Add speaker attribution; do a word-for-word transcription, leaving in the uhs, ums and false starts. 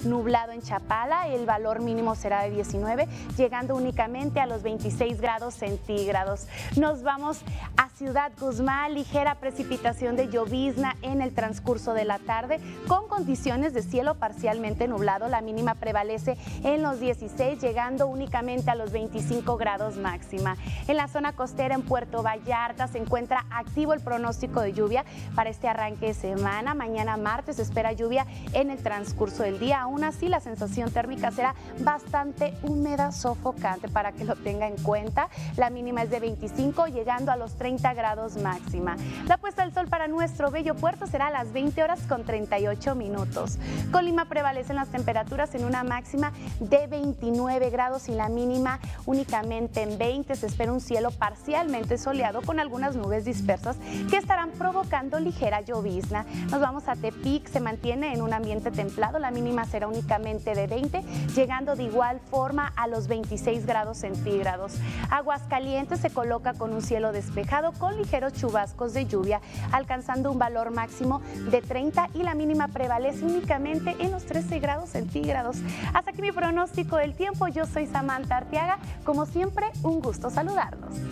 Speaker 1: nublado en Chapala, el valor mínimo será de diecinueve, llegando únicamente a los veintiséis grados centígrados. Nos vamos a Ciudad Guzmán, ligera precipitación de llovizna en el transcurso de la tarde, con condiciones de cielo parcialmente nublado. La mínima prevalece en los dieciséis, llegando únicamente a los veinticinco grados máxima. En la zona costera, en Puerto Vallarta, se encuentra activo el pronóstico de lluvia para este arranque de semana. Mañana martes se espera lluvia en el transcurso del día. Aún así, la sensación térmica será bastante húmeda, sofocante, para que lo tenga en cuenta. La mínima es de veinticinco, llegando a los treinta grados máxima. La puesta del sol para nuestro bello puerto será a las veinte horas con treinta y ocho minutos. Colima prevalecen las temperaturas en una máxima de veintinueve grados y la mínima únicamente en veinte. Se espera un cielo parcialmente soleado con algunas nubes dispersas que estarán provocando ligera llovizna. Nos vamos a Tepic, se mantiene en un ambiente templado. La mínima será únicamente de veinte, llegando de igual forma a los veintiséis grados centígrados. Aguascalientes se coloca con un cielo despejado con ligeros chubascos de lluvia, alcanzando un valor máximo de treinta y la mínima prevalece únicamente en los trece grados centígrados. Hasta aquí mi pronóstico del tiempo. Yo soy Samantha Arteaga. Como siempre, un gusto saludarlos.